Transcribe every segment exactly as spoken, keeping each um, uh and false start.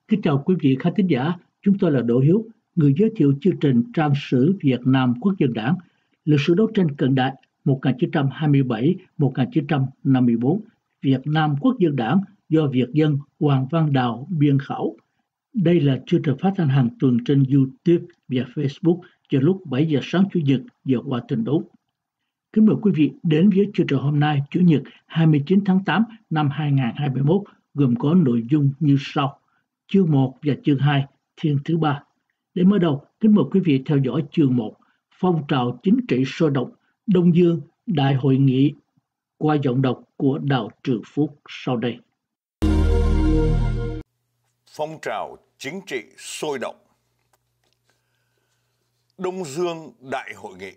Kính chào quý vị khán thính giả, chúng tôi là Đỗ Hiếu, người giới thiệu chương trình Trang sử Việt Nam Quốc dân Đảng, lịch sử đấu tranh cận đại một nghìn chín trăm hai mươi bảy đến một nghìn chín trăm năm mươi tư, Việt Nam Quốc dân Đảng do Việt dân Hoàng Văn Đào biên khảo. Đây là chương trình phát thanh hàng tuần trên YouTube và Facebook vào lúc bảy giờ sáng Chủ nhật giờ Washington Úc. Kính mời quý vị đến với chương trình hôm nay, Chủ nhật hai mươi chín tháng tám năm hai nghìn không trăm hai mươi mốt, gồm có nội dung như sau. Chương một và chương hai, thiên thứ ba. Để mở đầu, kính mời quý vị theo dõi chương một, phong trào chính trị sôi động, Đông Dương, Đại hội nghị, qua giọng đọc của Đào Trường Phúc sau đây. Phong trào chính trị sôi động, Đông Dương Đại hội nghị.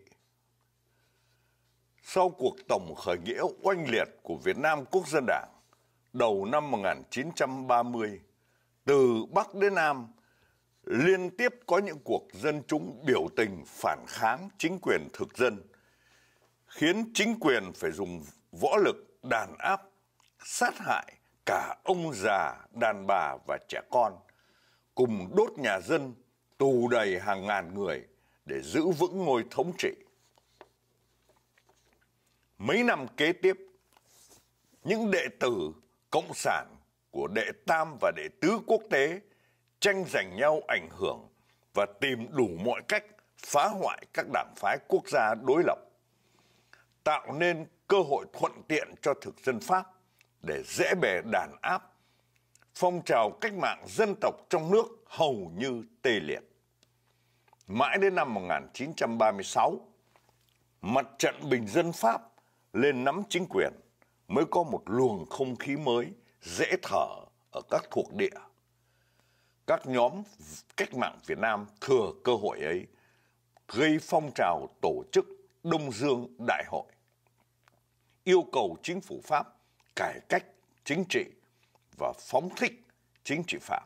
Sau cuộc tổng khởi nghĩa oanh liệt của Việt Nam Quốc dân Đảng đầu năm một nghìn chín trăm ba mươi, từ Bắc đến Nam, liên tiếp có những cuộc dân chúng biểu tình phản kháng chính quyền thực dân, khiến chính quyền phải dùng võ lực đàn áp, sát hại cả ông già, đàn bà và trẻ con, cùng đốt nhà dân, tù đầy hàng ngàn người để giữ vững ngôi thống trị. Mấy năm kế tiếp, những đệ tử Cộng sản của đệ tam và đệ tứ quốc tế tranh giành nhau ảnh hưởng và tìm đủ mọi cách phá hoại các đảng phái quốc gia đối lập, tạo nên cơ hội thuận tiện cho thực dân Pháp để dễ bề đàn áp. Phong trào cách mạng dân tộc trong nước hầu như tê liệt. Mãi đến năm một nghìn chín trăm ba mươi sáu, mặt trận bình dân Pháp lên nắm chính quyền, mới có một luồng không khí mới dễ thở ở các thuộc địa. Các nhóm cách mạng Việt Nam thừa cơ hội ấy, gây phong trào tổ chức Đông Dương Đại hội, yêu cầu chính phủ Pháp cải cách chính trị và phóng thích chính trị phạm.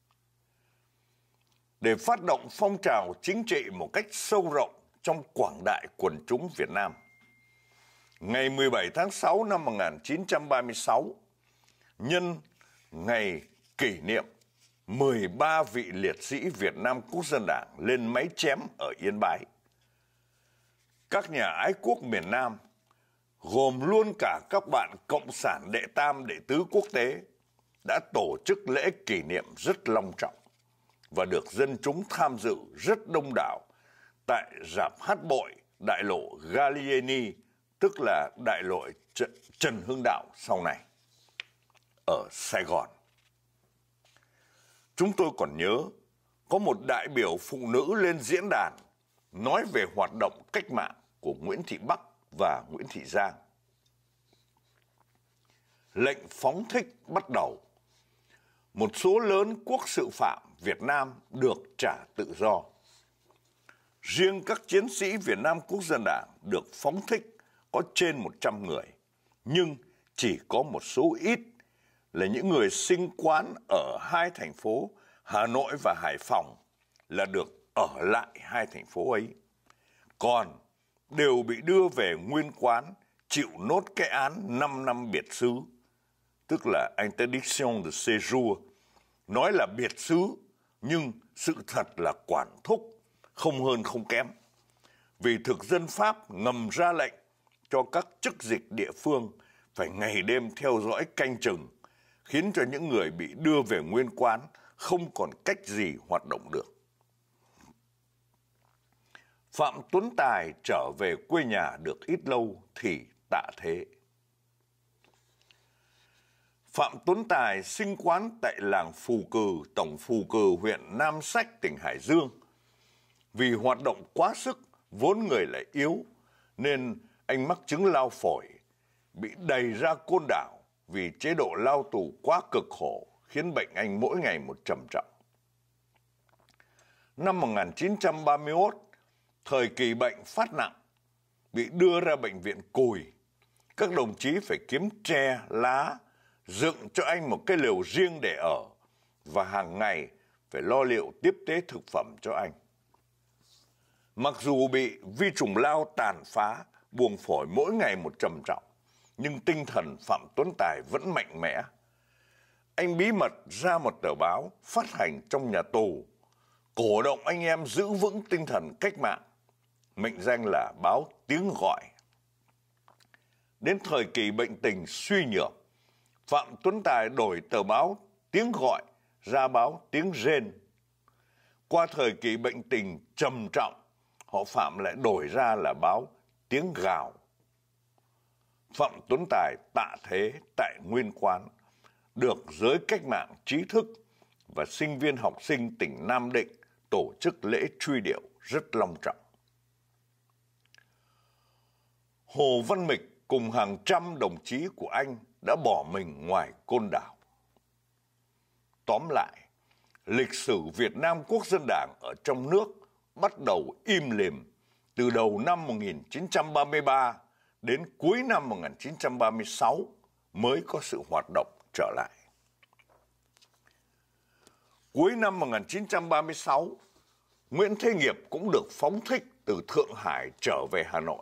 Để phát động phong trào chính trị một cách sâu rộng trong quảng đại quần chúng Việt Nam, ngày mười bảy tháng sáu năm một nghìn chín trăm ba mươi sáu, nhân ngày kỷ niệm mười ba vị liệt sĩ Việt Nam Quốc dân Đảng lên máy chém ở Yên Bái, các nhà ái quốc miền Nam, gồm luôn cả các bạn Cộng sản đệ tam đệ tứ quốc tế, đã tổ chức lễ kỷ niệm rất long trọng và được dân chúng tham dự rất đông đảo tại rạp hát bội đại lộ Gallieni, tức là đại lộ Trần Hưng Đạo sau này, ở Sài Gòn. Chúng tôi còn nhớ có một đại biểu phụ nữ lên diễn đàn nói về hoạt động cách mạng của Nguyễn Thị Bắc và Nguyễn Thị Giang. Lệnh phóng thích bắt đầu. Một số lớn quốc sự phạm Việt Nam được trả tự do. Riêng các chiến sĩ Việt Nam Quốc dân Đảng được phóng thích có trên một trăm người, nhưng chỉ có một số ít là những người sinh quán ở hai thành phố Hà Nội và Hải Phòng là được ở lại hai thành phố ấy. Còn đều bị đưa về nguyên quán chịu nốt cái án năm năm biệt xứ, tức là interdiction de séjour, nói là biệt xứ nhưng sự thật là quản thúc, không hơn không kém. Vì thực dân Pháp ngầm ra lệnh cho các chức dịch địa phương phải ngày đêm theo dõi canh chừng, khiến cho những người bị đưa về nguyên quán không còn cách gì hoạt động được. Phạm Tuấn Tài trở về quê nhà được ít lâu thì tạ thế. Phạm Tuấn Tài sinh quán tại làng Phù Cừ, tổng Phù Cừ, huyện Nam Sách, tỉnh Hải Dương. Vì hoạt động quá sức, vốn người lại yếu, nên anh mắc chứng lao phổi, bị đày ra Côn Đảo vì chế độ lao tù quá cực khổ, khiến bệnh anh mỗi ngày một trầm trọng. Năm một nghìn chín trăm ba mươi mốt, thời kỳ bệnh phát nặng, bị đưa ra bệnh viện Cùi. Các đồng chí phải kiếm tre, lá, dựng cho anh một cái lều riêng để ở, và hàng ngày phải lo liệu tiếp tế thực phẩm cho anh. Mặc dù bị vi trùng lao tàn phá, buồng phổi mỗi ngày một trầm trọng, nhưng tinh thần Phạm Tuấn Tài vẫn mạnh mẽ. anh bí mật ra một tờ báo phát hành trong nhà tù, cổ động anh em giữ vững tinh thần cách mạng, mệnh danh là báo Tiếng Gọi. Đến thời kỳ bệnh tình suy nhược, Phạm Tuấn Tài đổi tờ báo Tiếng Gọi ra báo Tiếng Rên. Qua thời kỳ bệnh tình trầm trọng, họ Phạm lại đổi ra là báo Tiếng Gào. Phạm Tuấn Tài tạ thế tại Nguyên Quán, được giới cách mạng trí thức và sinh viên học sinh tỉnh Nam Định tổ chức lễ truy điệu rất long trọng. Hồ Văn Mịch cùng hàng trăm đồng chí của anh đã bỏ mình ngoài Côn Đảo. Tóm lại, lịch sử Việt Nam Quốc dân Đảng ở trong nước bắt đầu im lìm từ đầu năm một nghìn chín trăm ba mươi ba đến cuối năm một nghìn chín trăm ba mươi sáu mới có sự hoạt động trở lại. Cuối năm một nghìn chín trăm ba mươi sáu, Nguyễn Thế Nghiệp cũng được phóng thích từ Thượng Hải trở về Hà Nội.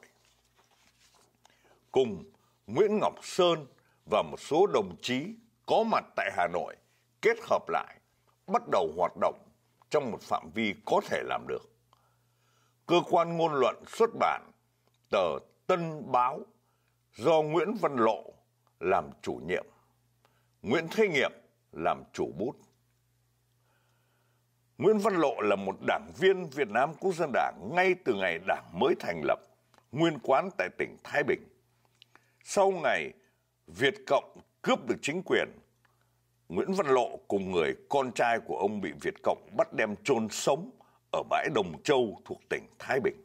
Cùng Nguyễn Ngọc Sơn và một số đồng chí có mặt tại Hà Nội kết hợp lại, bắt đầu hoạt động trong một phạm vi có thể làm được. Cơ quan ngôn luận xuất bản tờ Tân Báo do Nguyễn Văn Lộ làm chủ nhiệm, Nguyễn Thế Nghiệp làm chủ bút. Nguyễn Văn Lộ là một đảng viên Việt Nam Quốc dân Đảng ngay từ ngày đảng mới thành lập, nguyên quán tại tỉnh Thái Bình. Sau ngày Việt Cộng cướp được chính quyền, Nguyễn Văn Lộ cùng người con trai của ông bị Việt Cộng bắt đem chôn sống ở bãi Đồng Châu thuộc tỉnh Thái Bình.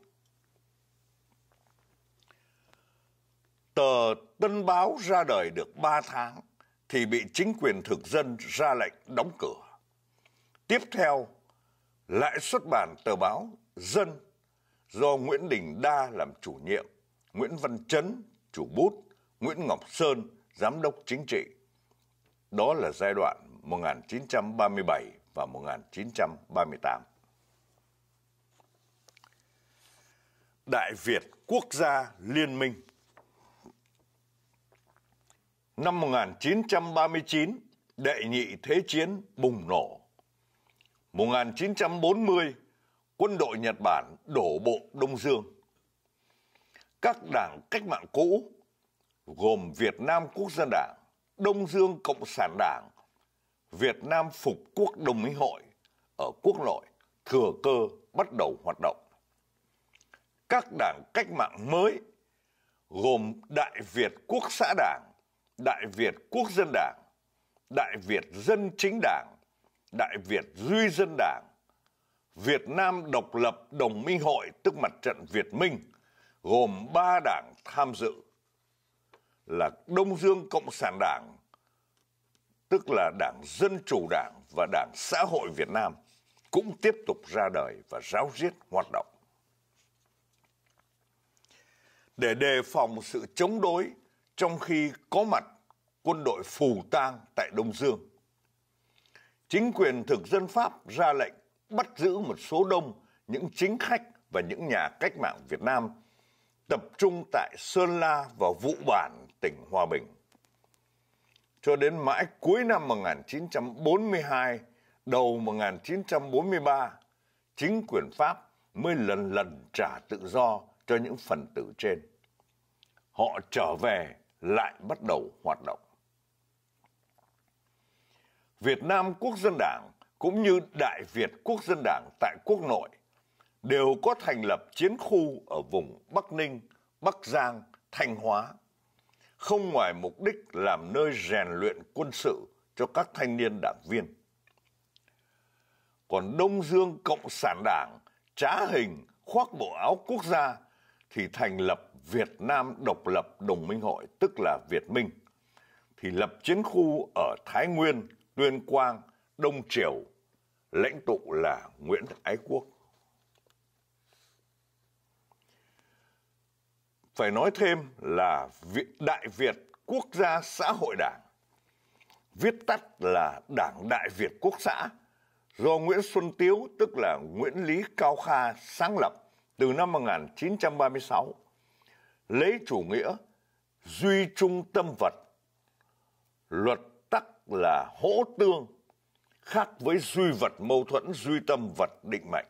Tờ Tân Báo ra đời được ba tháng thì bị chính quyền thực dân ra lệnh đóng cửa. Tiếp theo lại xuất bản tờ báo Dân do Nguyễn Đình Đa làm chủ nhiệm, Nguyễn Văn Chấn chủ bút, Nguyễn Ngọc Sơn giám đốc chính trị. Đó là giai đoạn một nghìn chín trăm ba mươi bảy và một nghìn chín trăm ba mươi tám. Đại Việt Quốc gia Liên minh. Năm một nghìn chín trăm ba mươi chín, Đệ nhị Thế chiến bùng nổ. một nghìn chín trăm bốn mươi, quân đội Nhật Bản đổ bộ Đông Dương. Các đảng cách mạng cũ gồm Việt Nam Quốc dân Đảng, Đông Dương Cộng sản Đảng, Việt Nam Phục Quốc Đồng minh hội ở quốc nội thừa cơ bắt đầu hoạt động. Các đảng cách mạng mới gồm Đại Việt Quốc xã Đảng, Đại Việt Quốc dân Đảng, Đại Việt Dân chính Đảng, Đại Việt Duy dân Đảng, Việt Nam Độc lập Đồng minh hội tức Mặt trận Việt Minh, gồm ba đảng tham dự là Đông Dương Cộng sản Đảng, tức là Đảng Dân chủ Đảng và Đảng Xã hội Việt Nam, cũng tiếp tục ra đời và ráo riết hoạt động. Để đề phòng sự chống đối trong khi có mặt quân đội Phù Tang tại Đông Dương, chính quyền thực dân Pháp ra lệnh bắt giữ một số đông những chính khách và những nhà cách mạng Việt Nam tập trung tại Sơn La và Vụ Bản, tỉnh Hòa Bình. Cho đến mãi cuối năm một nghìn chín trăm bốn mươi hai, đầu một nghìn chín trăm bốn mươi ba, chính quyền Pháp mới lần lần trả tự do cho những phần tử trên. Họ trở về lại bắt đầu hoạt động. Việt Nam Quốc dân Đảng cũng như Đại Việt Quốc dân Đảng tại quốc nội đều có thành lập chiến khu ở vùng Bắc Ninh, Bắc Giang, Thanh Hóa, không ngoài mục đích làm nơi rèn luyện quân sự cho các thanh niên đảng viên. Còn Đông Dương Cộng sản Đảng trá hình khoác bộ áo quốc gia thì thành lập Việt Nam Độc lập Đồng minh hội tức là Việt Minh, thì lập chiến khu ở Thái Nguyên, Tuyên Quang, Đông Triều, lãnh tụ là Nguyễn Ái Quốc. Phải nói thêm là Đại Việt Quốc gia Xã hội Đảng, viết tắt là Đảng Đại Việt Quốc xã, do Nguyễn Xuân Tiếu tức là Nguyễn Lý Cao Kha sáng lập từ năm một nghìn chín trăm ba mươi sáu, lấy chủ nghĩa duy trung tâm vật, luật tắc là hỗ tương, khác với duy vật mâu thuẫn, duy tâm vật định mệnh.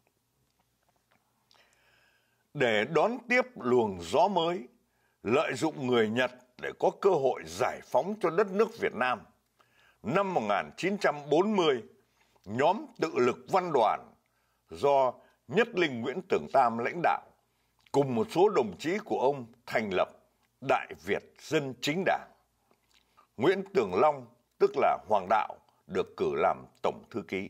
Để đón tiếp luồng gió mới, lợi dụng người Nhật để có cơ hội giải phóng cho đất nước Việt Nam, năm một nghìn chín trăm bốn mươi, nhóm tự lực văn đoàn do Nhất Linh Nguyễn Tưởng Tam lãnh đạo cùng một số đồng chí của ông thành lập Đại Việt Dân Chính Đảng. Nguyễn Tường Long, tức là Hoàng Đạo, được cử làm tổng thư ký.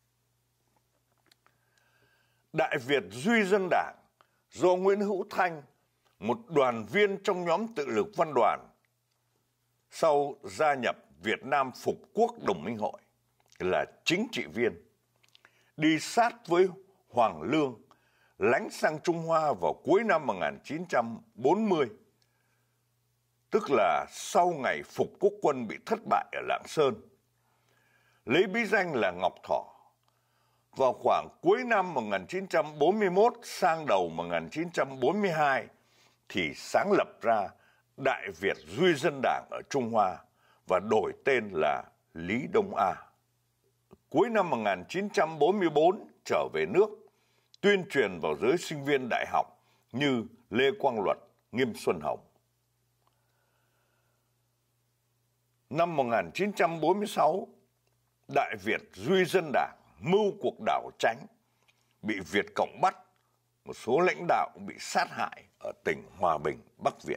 Đại Việt Duy Dân Đảng do Nguyễn Hữu Thanh, một đoàn viên trong nhóm tự lực văn đoàn, sau gia nhập Việt Nam Phục Quốc Đồng minh Hội, là chính trị viên, đi sát với Hoàng Lương, lánh sang Trung Hoa vào cuối năm một nghìn chín trăm bốn mươi, tức là sau ngày Phục Quốc quân bị thất bại ở Lạng Sơn, lấy bí danh là Ngọc Thỏ. Vào khoảng cuối năm một nghìn chín trăm bốn mươi mốt sang đầu một nghìn chín trăm bốn mươi hai thì sáng lập ra Đại Việt Duy Dân Đảng ở Trung Hoa và đổi tên là Lý Đông A. Cuối năm một nghìn chín trăm bốn mươi bốn trở về nước, tuyên truyền vào giới sinh viên đại học như Lê Quang Luật, Nghiêm Xuân Hồng. Năm một nghìn chín trăm bốn mươi sáu, Đại Việt Duy Dân Đảng mưu cuộc đảo Chánh, bị Việt Cộng bắt, một số lãnh đạo bị sát hại ở tỉnh Hòa Bình, Bắc Việt.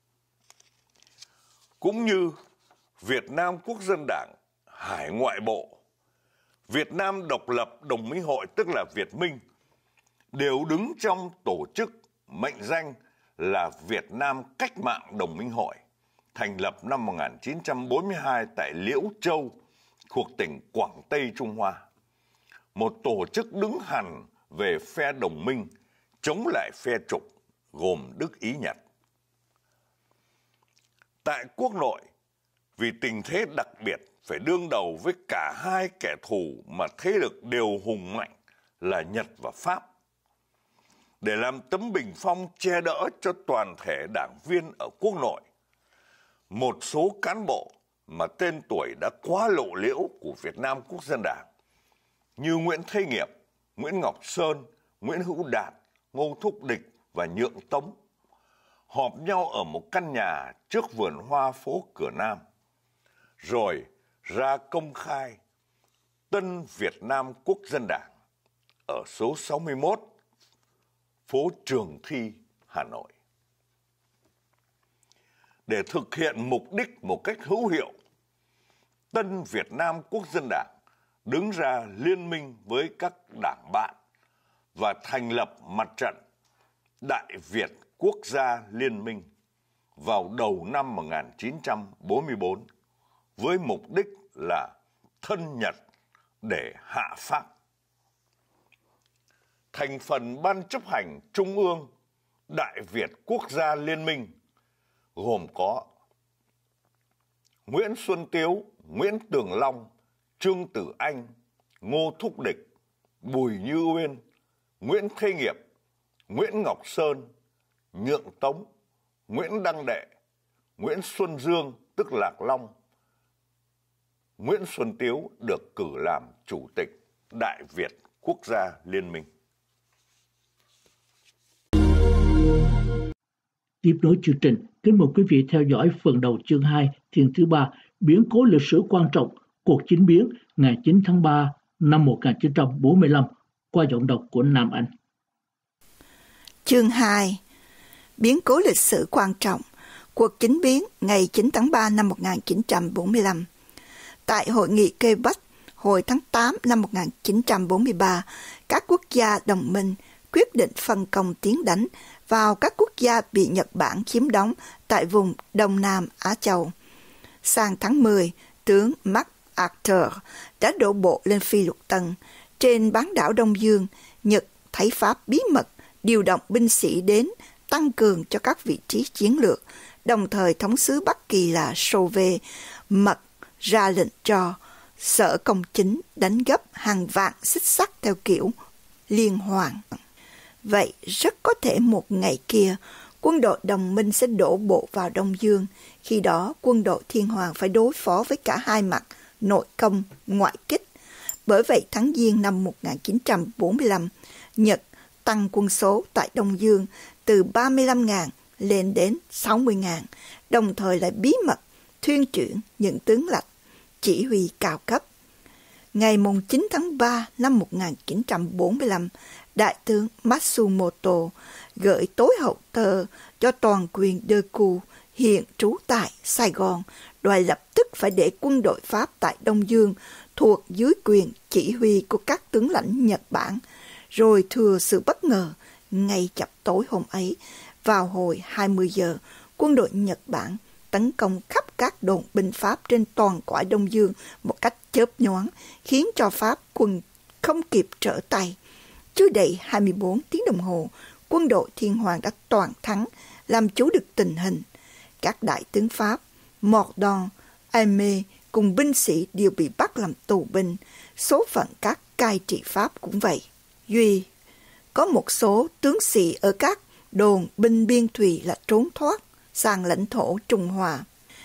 Cũng như Việt Nam Quốc dân Đảng, Hải ngoại bộ, Việt Nam Độc lập Đồng minh Hội tức là Việt Minh, đều đứng trong tổ chức mệnh danh là Việt Nam Cách mạng Đồng minh Hội, thành lập năm một nghìn chín trăm bốn mươi hai tại Liễu Châu, thuộc tỉnh Quảng Tây, Trung Hoa. Một tổ chức đứng hẳn về phe đồng minh, chống lại phe trục, gồm Đức, Ý, Nhật. Tại quốc nội, vì tình thế đặc biệt phải đương đầu với cả hai kẻ thù mà thế lực đều hùng mạnh là Nhật và Pháp. Để làm tấm bình phong che đỡ cho toàn thể đảng viên ở quốc nội, một số cán bộ mà tên tuổi đã quá lộ liễu của Việt Nam Quốc dân Đảng như Nguyễn Thế Nghiệp, Nguyễn Ngọc Sơn, Nguyễn Hữu Đạt, Ngô Thúc Địch và Nhượng Tống họp nhau ở một căn nhà trước vườn hoa phố Cửa Nam, rồi ra công khai Tân Việt Nam Quốc dân Đảng ở số sáu mươi mốt, phố Trường Thi, Hà Nội. Để thực hiện mục đích một cách hữu hiệu, Tân Việt Nam Quốc dân Đảng đứng ra liên minh với các đảng bạn và thành lập mặt trận Đại Việt Quốc gia Liên minh vào đầu năm một nghìn chín trăm bốn mươi bốn với mục đích là thân Nhật để hạ Pháp. Thành phần Ban chấp hành Trung ương Đại Việt Quốc gia Liên minh gồm có Nguyễn Xuân Tiếu, Nguyễn Tường Long, Trương Tử Anh, Ngô Thúc Địch, Bùi Như Uyên, Nguyễn Thế Nghiệp, Nguyễn Ngọc Sơn, Nhượng Tống, Nguyễn Đăng Đệ, Nguyễn Xuân Dương tức Lạc Long. Nguyễn Xuân Tiếu được cử làm Chủ tịch Đại Việt Quốc gia Liên minh. Tiếp nối chương trình, kính mời quý vị theo dõi phần đầu chương hai, thiên thứ ba, biến cố lịch sử quan trọng, cuộc chính biến ngày chín tháng ba năm một nghìn chín trăm bốn mươi lăm, qua giọng đọc của Nam Anh. Chương hai, biến cố lịch sử quan trọng, cuộc chính biến ngày chín tháng ba năm một nghìn chín trăm bốn mươi lăm. Tại hội nghị Quebec hồi tháng tám năm một nghìn chín trăm bốn mươi ba, các quốc gia đồng minh quyết định phân công tiến đánh vào các quốc gia bị Nhật Bản chiếm đóng tại vùng Đông Nam Á Châu. Sang tháng mười, tướng MacArthur đã đổ bộ lên Phi Lục Tân. Trên bán đảo Đông Dương, Nhật thấy Pháp bí mật điều động binh sĩ đến tăng cường cho các vị trí chiến lược, đồng thời thống sứ Bắc Kỳ là Chauvet mật ra lệnh cho Sở Công Chính đánh gấp hàng vạn xích sắt theo kiểu liên hoàn. Vậy rất có thể một ngày kia, quân đội đồng minh sẽ đổ bộ vào Đông Dương. Khi đó, quân đội Thiên Hoàng phải đối phó với cả hai mặt, nội công, ngoại kích. Bởi vậy, tháng Giêng năm một nghìn chín trăm bốn mươi lăm, Nhật tăng quân số tại Đông Dương từ ba mươi lăm nghìn lên đến sáu mươi nghìn, đồng thời lại bí mật thuyên chuyển những tướng lãnh chỉ huy cao cấp. Ngày chín tháng ba năm một nghìn chín trăm bốn mươi lăm, Đại tướng Matsumoto gửi tối hậu thơ cho toàn quyền Deku hiện trú tại Sài Gòn, đòi lập tức phải để quân đội Pháp tại Đông Dương thuộc dưới quyền chỉ huy của các tướng lãnh Nhật Bản. Rồi thừa sự bất ngờ, ngay chập tối hôm ấy, vào hồi hai mươi giờ, quân đội Nhật Bản tấn công khắp các đồn binh Pháp trên toàn cõi Đông Dương một cách chớp nhoáng, khiến cho Pháp quân không kịp trở tay. Chưa đầy hai mươi bốn tiếng đồng hồ, quân đội Thiên Hoàng đã toàn thắng, làm chủ được tình hình. Các đại tướng Pháp, Mordaunt, Aimé cùng binh sĩ đều bị bắt làm tù binh. Số phận các cai trị Pháp cũng vậy. Duy có một số tướng sĩ ở các đồn binh biên thùy là trốn thoát sang lãnh thổ Trung Hoa.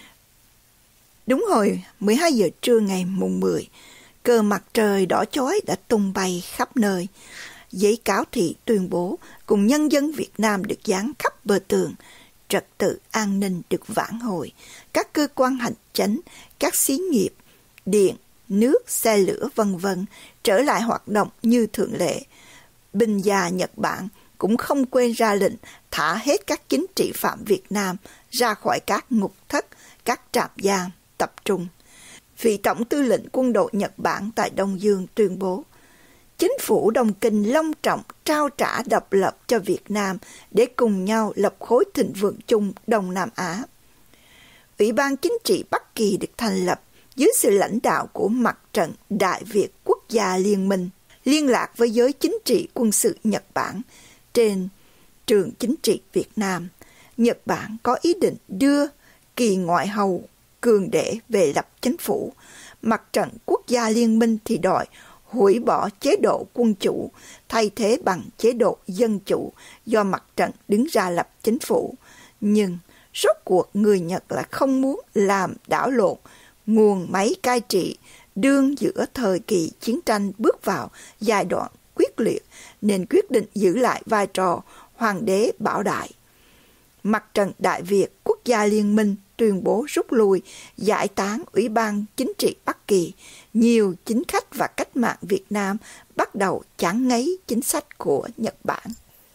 Đúng hồi mười hai giờ trưa ngày mùng mười, cờ mặt trời đỏ chói đã tung bay khắp nơi. Giấy cáo thị tuyên bố cùng nhân dân Việt Nam được dán khắp bờ tường. Trật tự an ninh được vãn hồi. Các cơ quan hành chánh, các xí nghiệp, điện, nước, xe lửa vân vân trở lại hoạt động như thường lệ. Binh gia Nhật Bản cũng không quên ra lệnh thả hết các chính trị phạm Việt Nam ra khỏi các ngục thất, các trạm giam tập trung. Vị tổng tư lệnh quân đội Nhật Bản tại Đông Dương tuyên bố, chính phủ Đông Kinh long trọng trao trả độc lập cho Việt Nam để cùng nhau lập khối thịnh vượng chung Đông Nam Á. Ủy ban chính trị Bắc Kỳ được thành lập dưới sự lãnh đạo của Mặt trận Đại Việt Quốc gia Liên minh, liên lạc với giới chính trị quân sự Nhật Bản trên trường chính trị Việt Nam. Nhật Bản có ý định đưa Kỳ ngoại hầu Cường Đệ về lập chính phủ. Mặt trận Quốc gia Liên minh thì đòi hủy bỏ chế độ quân chủ, thay thế bằng chế độ dân chủ do mặt trận đứng ra lập chính phủ. Nhưng rốt cuộc người Nhật là không muốn làm đảo lộn nguồn máy cai trị đương giữa thời kỳ chiến tranh bước vào giai đoạn quyết liệt, nên quyết định giữ lại vai trò hoàng đế bảo đại. Mặt trận Đại Việt Quốc gia Liên minh tuyên bố rút lui, giải tán Ủy ban chính trị Bắc Kỳ. Nhiều chính khách và cách mạng Việt Nam bắt đầu chán ngấy chính sách của Nhật Bản.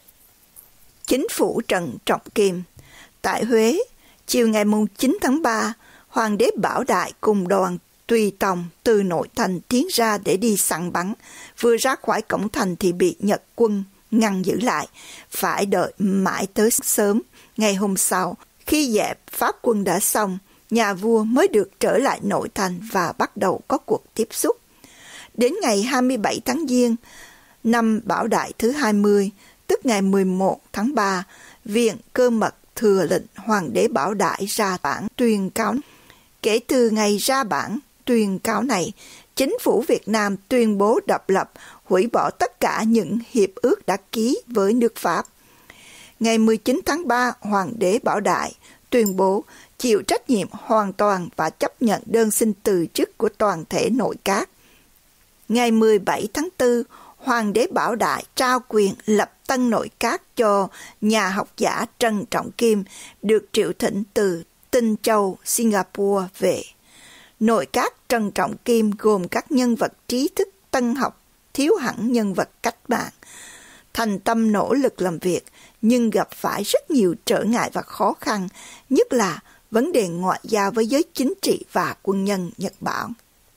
Chính phủ Trần Trọng Kim tại Huế, chiều ngày chín tháng ba, Hoàng đế Bảo Đại cùng đoàn tùy tòng từ nội thành tiến ra để đi săn bắn. Vừa ra khỏi cổng thành thì bị Nhật quân ngăn giữ lại, phải đợi mãi tới sớm. Ngày hôm sau, khi dẹp Pháp quân đã xong, nhà vua mới được trở lại nội thành và bắt đầu có cuộc tiếp xúc. Đến ngày hai mươi bảy tháng Giêng, năm Bảo Đại thứ hai mươi, tức ngày mười một tháng ba, Viện Cơ mật thừa lệnh Hoàng đế Bảo Đại ra bản tuyên cáo. Kể từ ngày ra bản tuyên cáo này, chính phủ Việt Nam tuyên bố độc lập, hủy bỏ tất cả những hiệp ước đã ký với nước Pháp. Ngày mười chín tháng ba, Hoàng đế Bảo Đại tuyên bố chịu trách nhiệm hoàn toàn và chấp nhận đơn xin từ chức của toàn thể nội các. Ngày mười bảy tháng tư, Hoàng đế Bảo Đại trao quyền lập tân nội các cho nhà học giả Trần Trọng Kim, được triệu thỉnh từ Tinh Châu, Singapore về. Nội các Trần Trọng Kim gồm các nhân vật trí thức tân học, thiếu hẳn nhân vật cách mạng. Thành tâm nỗ lực làm việc, nhưng gặp phải rất nhiều trở ngại và khó khăn, nhất là vấn đề ngoại giao với giới chính trị và quân nhân Nhật Bản.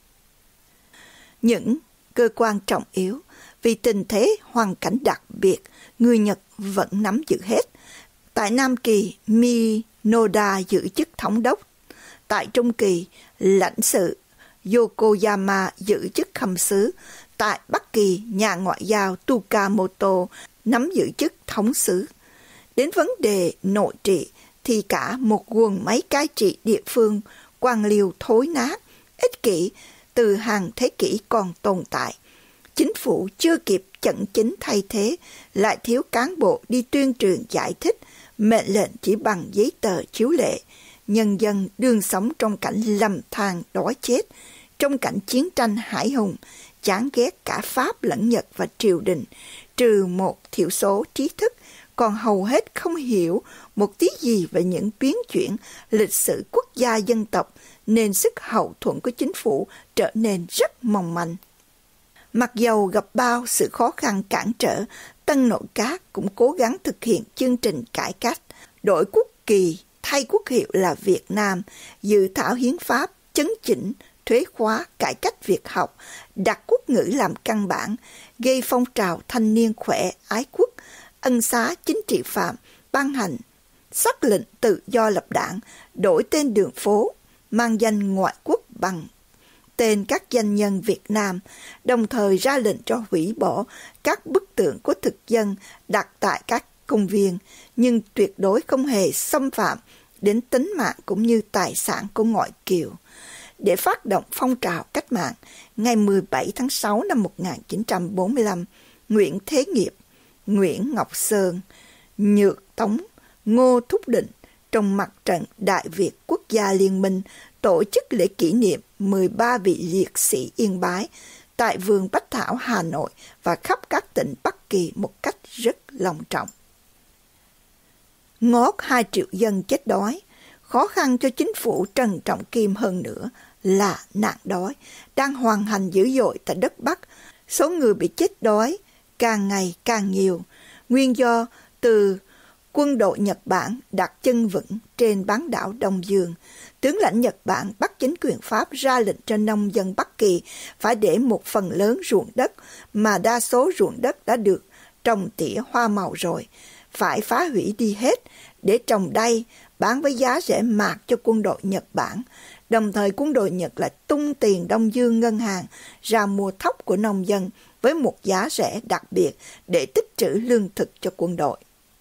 Những cơ quan trọng yếu, vì tình thế hoàn cảnh đặc biệt, người Nhật vẫn nắm giữ hết. Tại Nam Kỳ, Minoda giữ chức thống đốc. Tại Trung Kỳ, lãnh sự Yokoyama giữ chức khâm sứ. Tại Bắc Kỳ, nhà ngoại giao Tukamoto nắm giữ chức thống sứ. Đến vấn đề nội trị thì cả một guồng máy cai trị địa phương, quan liêu thối nát, ích kỷ từ hàng thế kỷ còn tồn tại. Chính phủ chưa kịp chẩn chính thay thế, lại thiếu cán bộ đi tuyên truyền giải thích mệnh lệnh chỉ bằng giấy tờ chiếu lệ. Nhân dân đương sống trong cảnh lầm than đói chết, trong cảnh chiến tranh hải hùng, chán ghét cả Pháp lẫn Nhật và triều đình, trừ một thiểu số trí thức, còn hầu hết không hiểu một tí gì về những biến chuyển lịch sử quốc gia dân tộc, nên sức hậu thuẫn của chính phủ trở nên rất mong manh. Mặc dầu gặp bao sự khó khăn cản trở, Tân Nội các cũng cố gắng thực hiện chương trình cải cách, đổi quốc kỳ thay quốc hiệu là Việt Nam, dự thảo hiến pháp, chấn chỉnh thuế khóa, cải cách việc học, đặt quốc ngữ làm căn bản, gây phong trào thanh niên khỏe ái quốc, ân xá chính trị phạm, ban hành sắc lệnh tự do lập đảng, đổi tên đường phố, mang danh ngoại quốc bằng tên các danh nhân Việt Nam, đồng thời ra lệnh cho hủy bỏ các bức tượng của thực dân đặt tại các công viên, nhưng tuyệt đối không hề xâm phạm đến tính mạng cũng như tài sản của ngoại kiều. Để phát động phong trào cách mạng, ngày mười bảy tháng sáu năm một nghìn chín trăm bốn mươi lăm, Nguyễn Thế Nghiệp, Nguyễn Ngọc Sơn, Nhược Tống, Ngô Thúc Định trong mặt trận Đại Việt Quốc gia Liên minh tổ chức lễ kỷ niệm mười ba vị liệt sĩ Yên Bái tại vườn Bách Thảo Hà Nội và khắp các tỉnh Bắc Kỳ một cách rất long trọng. Ngót hai triệu dân chết đói, khó khăn cho chính phủ Trần Trọng Kim hơn nữa là nạn đói đang hoành hành dữ dội tại đất Bắc. Số người bị chết đói càng ngày càng nhiều, nguyên do từ quân đội Nhật Bản đặt chân vững trên bán đảo Đông Dương. Tướng lãnh Nhật Bản bắt chính quyền Pháp ra lệnh cho nông dân Bắc Kỳ phải để một phần lớn ruộng đất mà đa số ruộng đất đã được trồng tỉa hoa màu rồi, phải phá hủy đi hết để trồng đay, bán với giá rẻ mạt cho quân đội Nhật Bản. Đồng thời quân đội Nhật lại tung tiền Đông Dương ngân hàng ra mua thóc của nông dân với một giá rẻ đặc biệt để tích trữ lương thực cho quân đội.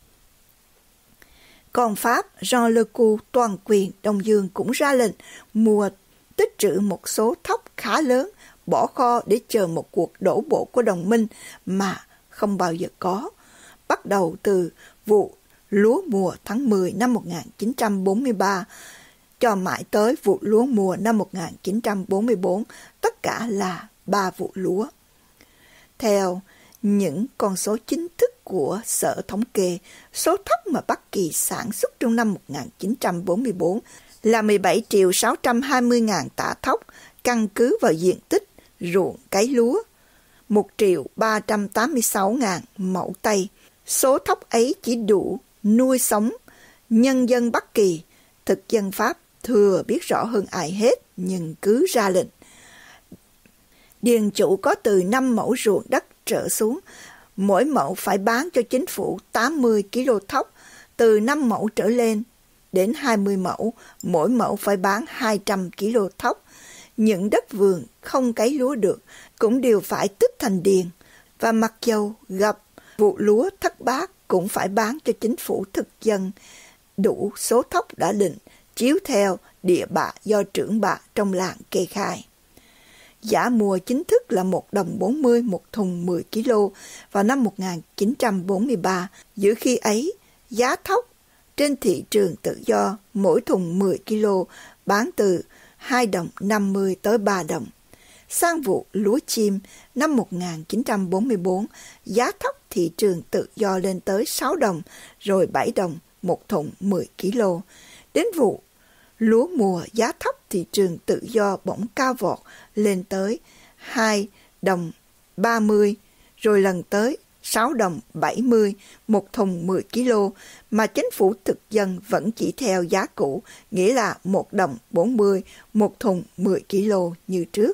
Còn Pháp, Jean Lecoux toàn quyền Đông Dương cũng ra lệnh mua tích trữ một số thóc khá lớn, bỏ kho để chờ một cuộc đổ bộ của đồng minh mà không bao giờ có. Bắt đầu từ vụ lúa mùa tháng mười năm một nghìn chín trăm bốn mươi ba cho mãi tới vụ lúa mùa năm một nghìn chín trăm bốn mươi bốn, tất cả là ba vụ lúa. Theo những con số chính thức của Sở Thống kê, số thóc mà Bắc Kỳ sản xuất trong năm một nghìn chín trăm bốn mươi bốn là mười bảy triệu sáu trăm hai mươi nghìn tạ thóc, căn cứ vào diện tích ruộng cấy lúa, một triệu ba trăm tám mươi sáu nghìn mẫu tây. Số thóc ấy chỉ đủ nuôi sống nhân dân Bắc Kỳ. Thực dân Pháp thừa biết rõ hơn ai hết, nhưng cứ ra lệnh. Điền chủ có từ năm mẫu ruộng đất trở xuống, mỗi mẫu phải bán cho chính phủ tám mươi ki lô thóc, từ năm mẫu trở lên đến hai mươi mẫu, mỗi mẫu phải bán hai trăm ki lô thóc. Những đất vườn không cấy lúa được cũng đều phải tích thành điền, và mặc dầu gặp vụ lúa thất bát cũng phải bán cho chính phủ thực dân đủ số thóc đã định, chiếu theo địa bạ do trưởng bạ trong làng kê khai. Giá mua chính thức là một đồng bốn mươi một thùng mười ki lô vào năm một nghìn chín trăm bốn mươi ba. Giữa khi ấy, giá thóc trên thị trường tự do mỗi thùng mười ki lô bán từ hai đồng năm mươi tới ba đồng. Sang vụ lúa chim năm một nghìn chín trăm bốn mươi bốn, giá thóc thị trường tự do lên tới sáu đồng, rồi bảy đồng một thùng mười ki lô. Đến vụ lúa mùa, giá thóc thị trường tự do bỗng cao vọt lên tới hai đồng ba mươi, rồi lần tới sáu đồng bảy mươi một thùng mười ki lô, mà chính phủ thực dân vẫn chỉ theo giá cũ, nghĩa là một đồng bốn mươi một thùng mười ki lô như trước.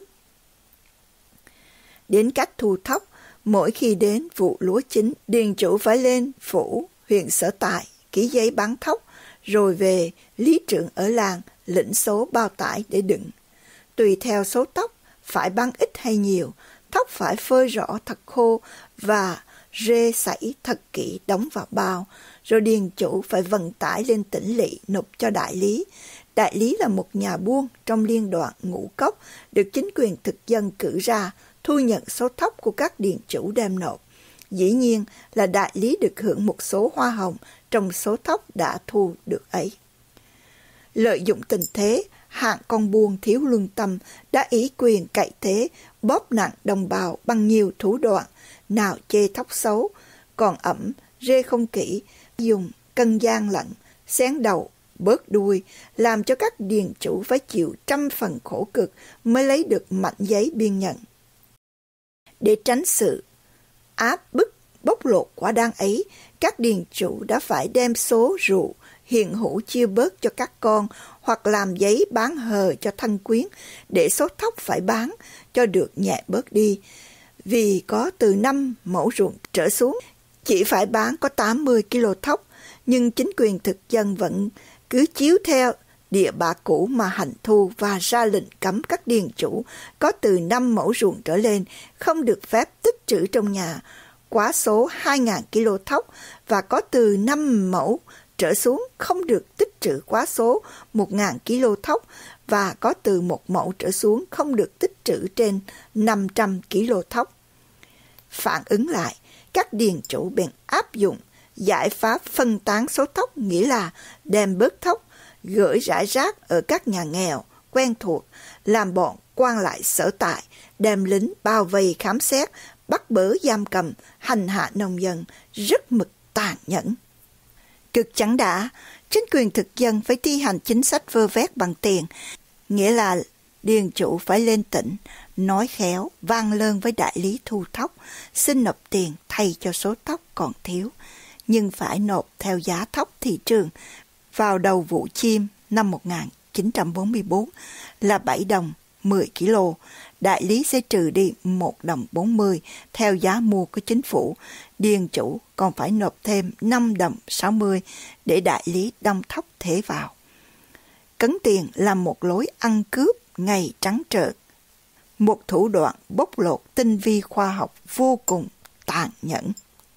Đến cách thu thóc, mỗi khi đến vụ lúa chín, điền chủ phải lên phủ huyện sở tại ký giấy bán thóc, rồi về lý trưởng ở làng lĩnh số bao tải để đựng. Tùy theo số thóc phải bán ít hay nhiều, thóc phải phơi rõ thật khô và rê sảy thật kỹ đóng vào bao, rồi điền chủ phải vận tải lên tỉnh lỵ nộp cho đại lý. Đại lý là một nhà buôn trong liên đoàn Ngũ Cốc được chính quyền thực dân cử ra thu nhận số thóc của các điền chủ đem nộp. Dĩ nhiên là đại lý được hưởng một số hoa hồng trong số thóc đã thu được ấy. Lợi dụng tình thế, hạng con buôn thiếu lương tâm đã ý quyền cậy thế, bóp nặng đồng bào bằng nhiều thủ đoạn, nào chê thóc xấu, còn ẩm, rê không kỹ, dùng cân gian lận, xén đầu, bớt đuôi, làm cho các điền chủ phải chịu trăm phần khổ cực mới lấy được mảnh giấy biên nhận. Để tránh sự áp bức bóc lột quả đan ấy, các điền chủ đã phải đem số rượu hiện hữu chia bớt cho các con, hoặc làm giấy bán hờ cho thân quyến, để số thóc phải bán cho được nhẹ bớt đi. Vì có từ năm mẫu ruộng trở xuống, chỉ phải bán có tám mươi ki lô thóc, nhưng chính quyền thực dân vẫn cứ chiếu theo địa bạ cũ mà hành thu và ra lệnh cấm các điền chủ có từ năm mẫu ruộng trở lên không được phép tích trữ trong nhà quá số hai nghìn ki lô thóc, và có từ năm mẫu trở xuống không được tích trữ quá số một nghìn ki lô thóc, và có từ một mẫu trở xuống không được tích trữ trên năm trăm ki lô thóc. Phản ứng lại, các điền chủ bèn áp dụng giải pháp phân tán số thóc, nghĩa là đem bớt thóc, gửi rải rác ở các nhà nghèo quen thuộc, làm bọn quan lại sở tại, đem lính bao vây khám xét, bắt bớ giam cầm, hành hạ nông dân, rất mực tàn nhẫn. Cực chẳng đã, chính quyền thực dân phải thi hành chính sách vơ vét bằng tiền, nghĩa là điền chủ phải lên tỉnh, nói khéo, vang lơn với đại lý thu thóc, xin nộp tiền thay cho số thóc còn thiếu, nhưng phải nộp theo giá thóc thị trường. Vào đầu vụ chiêm năm một nghìn chín trăm bốn mươi tư là bảy đồng mười ki lô, đại lý sẽ trừ đi một đồng bốn mươi theo giá mua của chính phủ. Điền chủ còn phải nộp thêm năm đồng sáu mươi để đại lý đong thóc thế vào. Cấn tiền là một lối ăn cướp ngày trắng trợn, một thủ đoạn bóc lột tinh vi khoa học vô cùng tàn nhẫn.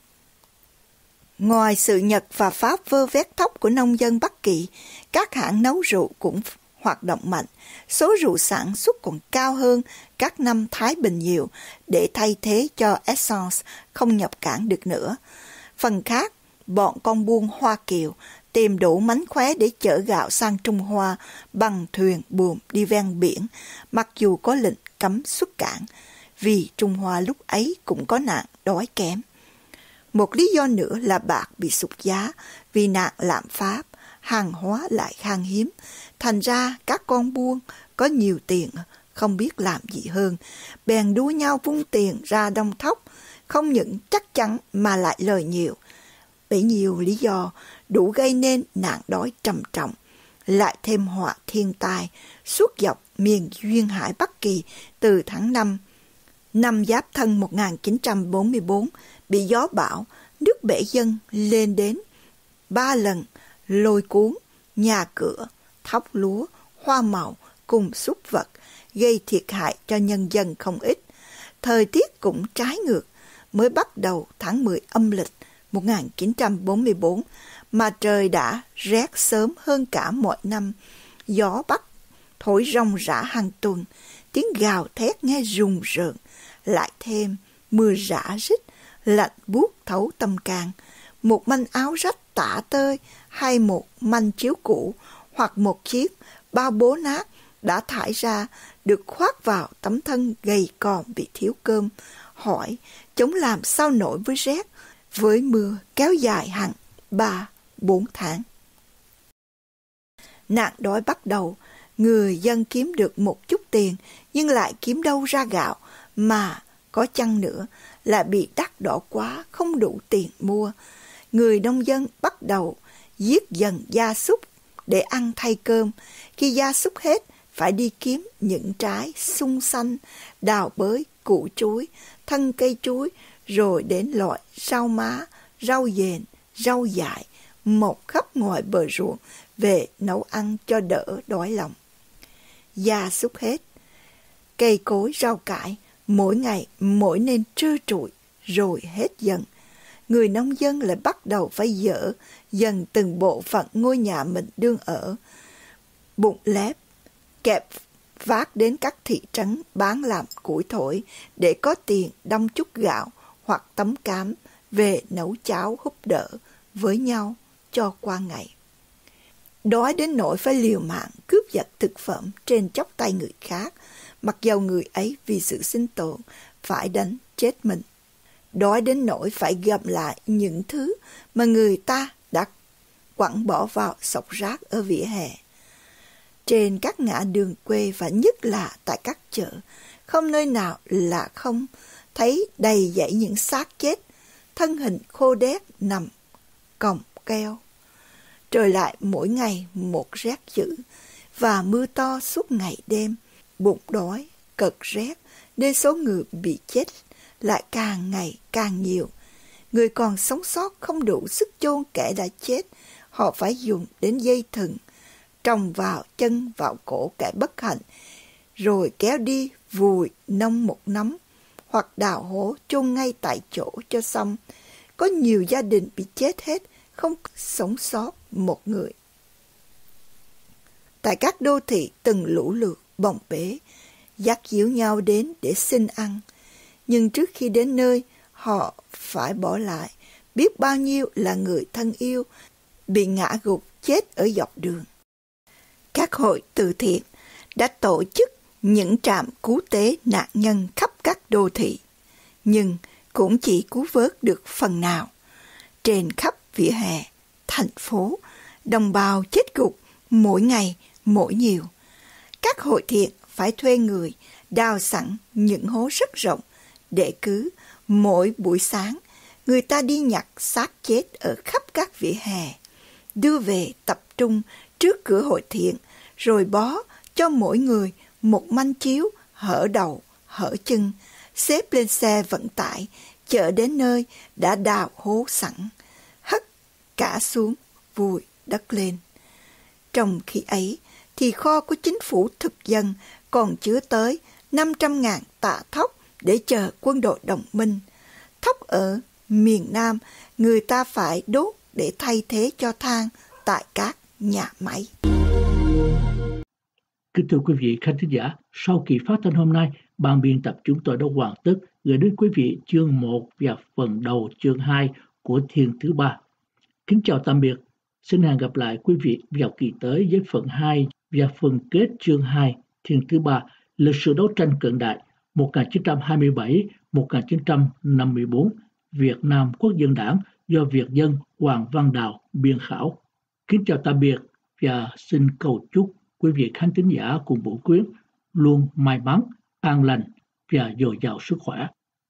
Ngoài sự nhật và pháp vơ vét thóc của nông dân Bắc Kỳ, các hãng nấu rượu cũng hoạt động mạnh. Số rượu sản xuất còn cao hơn các năm Thái Bình nhiều, để thay thế cho essence không nhập cảng được nữa. Phần khác, bọn con buôn Hoa Kiều tìm đủ mánh khóe để chở gạo sang Trung Hoa bằng thuyền buồm đi ven biển, mặc dù có lệnh cấm xuất cảng, vì Trung Hoa lúc ấy cũng có nạn đói kém. Một lý do nữa là bạc bị sụt giá vì nạn lạm phát, hàng hóa lại khan hiếm. Thành ra các con buôn có nhiều tiền không biết làm gì hơn, bèn đua nhau vung tiền ra đong thóc, không những chắc chắn mà lại lời nhiều. Bấy nhiêu lý do đủ gây nên nạn đói trầm trọng, lại thêm họa thiên tai suốt dọc miền duyên hải Bắc Kỳ từ tháng năm năm Giáp Thân một nghìn chín trăm bốn mươi tư, bị gió bão, nước bể dâng lên đến ba lần, lôi cuốn nhà cửa, thóc lúa, hoa màu cùng súc vật, gây thiệt hại cho nhân dân không ít. Thời tiết cũng trái ngược, mới bắt đầu tháng mười âm lịch một nghìn chín trăm bốn mươi tư mà trời đã rét sớm hơn cả mọi năm. Gió bắc thổi ròng rã hàng tuần, tiếng gào thét nghe rùng rợn, lại thêm mưa rã rít, lạnh buốt thấu tâm can. Một manh áo rách tả tơi hay một manh chiếu cũ hoặc một chiếc bao bố nát đã thải ra được khoác vào tấm thân gầy còm bị thiếu cơm, hỏi chống làm sao nổi với rét, với mưa kéo dài hẳn ba bốn tháng. Nạn đói bắt đầu, người dân kiếm được một chút tiền nhưng lại kiếm đâu ra gạo, mà có chăng nữa là bị đắt đỏ quá không đủ tiền mua. Người nông dân bắt đầu giết dần gia súc để ăn thay cơm. Khi gia súc hết, phải đi kiếm những trái sung xanh, đào bới, củ chuối, thân cây chuối, rồi đến loại rau má, rau dền, rau dại, mọc khắp ngoài bờ ruộng về nấu ăn cho đỡ đói lòng. Gia súc hết, cây cối rau cải mỗi ngày mỗi nên trơ trụi rồi hết dần. Người nông dân lại bắt đầu phải dỡ dần từng bộ phận ngôi nhà mình đương ở, bụng lép, kẹp vác đến các thị trấn bán làm củi thổi để có tiền đong chút gạo hoặc tấm cám về nấu cháo húp đỡ với nhau cho qua ngày. Đói đến nỗi phải liều mạng cướp giật thực phẩm trên chóp tay người khác, mặc dầu người ấy vì sự sinh tồn phải đánh chết mình. Đói đến nỗi phải gặm lại những thứ mà người ta đã quẳng bỏ vào sọt rác ở vỉa hè. Trên các ngã đường quê và nhất là tại các chợ, không nơi nào là không thấy đầy dãy những xác chết, thân hình khô đét nằm còng keo. Trời lại mỗi ngày một rét dữ và mưa to suốt ngày đêm, bụng đói, cật rét, nên số người bị chết lại càng ngày càng nhiều. Người còn sống sót không đủ sức chôn kẻ đã chết, họ phải dùng đến dây thừng, trồng vào chân vào cổ kẻ bất hạnh, rồi kéo đi vùi nông một nắm, hoặc đào hố chôn ngay tại chỗ cho xong. Có nhiều gia đình bị chết hết, không sống sót một người. Tại các đô thị từng lũ lượt bồng bế, dắt díu nhau đến để xin ăn. Nhưng trước khi đến nơi, họ phải bỏ lại biết bao nhiêu là người thân yêu bị ngã gục chết ở dọc đường. Các hội từ thiện đã tổ chức những trạm cứu tế nạn nhân khắp các đô thị, nhưng cũng chỉ cứu vớt được phần nào. Trên khắp vỉa hè, thành phố, đồng bào chết gục mỗi ngày mỗi nhiều. Các hội thiện phải thuê người đào sẵn những hố rất rộng để cứ mỗi buổi sáng người ta đi nhặt xác chết ở khắp các vỉa hè, đưa về tập trung trước cửa hội thiện, rồi bó cho mỗi người một manh chiếu hở đầu hở chân, xếp lên xe vận tải chở đến nơi đã đào hố sẵn, hất cả xuống vùi đất lên. Trong khi ấy thì kho của chính phủ thực dân còn chứa tới năm trăm ngàn tạ thóc để chờ quân đội đồng minh. Thóc ở miền Nam người ta phải đốt để thay thế cho than tại các nhà máy. Kính thưa quý vị khán thính giả, sau kỳ phát thanh hôm nay, ban biên tập chúng tôi đã hoàn tất gửi đến quý vị chương một và phần đầu chương hai của Thiên thứ ba. Kính chào tạm biệt, xin hẹn gặp lại quý vị vào kỳ tới với phần hai và phần kết chương hai Thiên thứ ba, lịch sử đấu tranh cận đại một nghìn chín trăm hai mươi bảy đến một nghìn chín trăm năm mươi tư, Việt Nam Quốc dân Đảng do Việt dân Hoàng Văn Đào biên khảo. Kính chào tạm biệt và xin cầu chúc quý vị khán thính giả cùng Bổ Quyến luôn may mắn, an lành và dồi dào sức khỏe.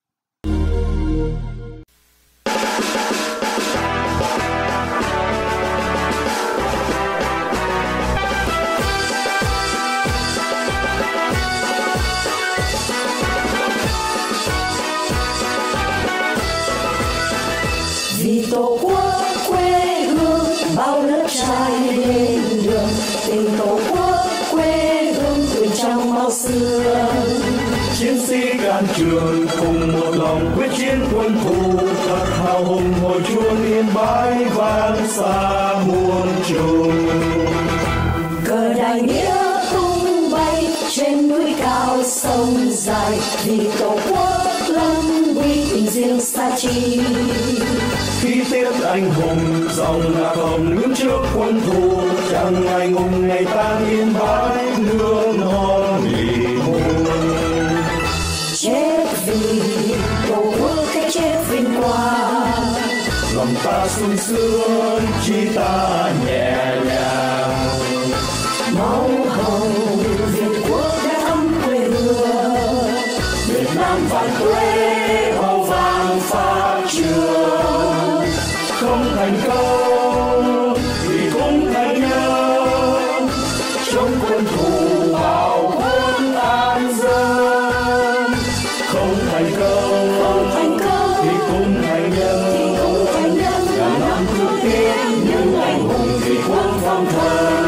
Vì tổ quốc quê hương bao lớp trai lên đường, tình tổ quốc quê hương tuổi trong máu xưa. Chiến sĩ can trường cùng một lòng quyết chiến quân thù, thật hào hùng hồi chuông yên bái vang xa muôn trùng. Cờ đại nghĩa tung bay trên núi cao sông dài, vì tổ quốc lâm uy tình riêng xa chi. Khi tiết anh hùng dòng ngã hồng đứng trước quân thù, chẳng ngày ngùng ngày tan yên bái nước non vì hùng. Chết vì tổ quốc cái chết vinh quang, lòng ta sung sướng chi ta nhẹ nhàng. máu hồng Việt quốc đã thắm quê hương, Việt Nam vạn tuế hào vang phát trường. Không thành công thì cũng thành nhân, chống quân thù hào quân an dân. Không thành công, không thành công thì cũng thành nhân, thì cũng thành nhân. ngàn năm thương tiếc những anh hùng vì quốc vong thời.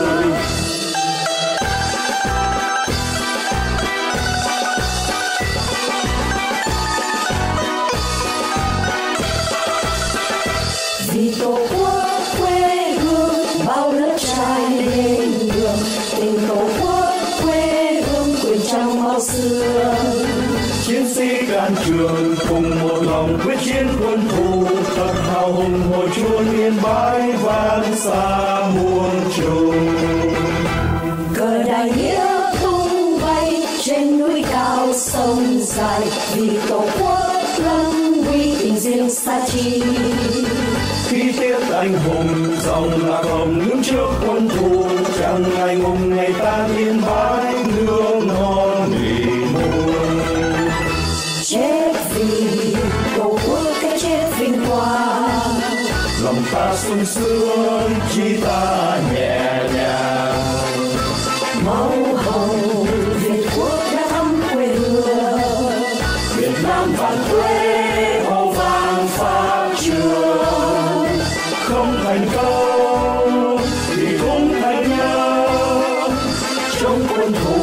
Vì tổ quốc quê hương bao lớp trai lên đường, tình tổ quốc quê hương quyền trong máu xưa. Chiến sĩ can trường cùng một lòng quyết chiến quân thù, thật hào hùng hồi chuông yên bái vang xa muôn trùng. Cờ đại nghĩa tung bay trên núi cao sông dài, vì tổ quốc lâm uy tình riêng xa chi. Khi tiết anh hùng dòng lạc hồng đứng trước quân thù, chẳng ngại ngùng ngày tan yên bái nước non vì muôn. Chết vì tổ quốc, cái chết vinh quang, Lòng ta sung sướng chi ta nhẹ nhàng. màu hồng Việt quốc đã thăm quê hương, Việt Nam vạn tuế hô vang pháp trường. Không thành công thì cũng thành nhau, chống quân thù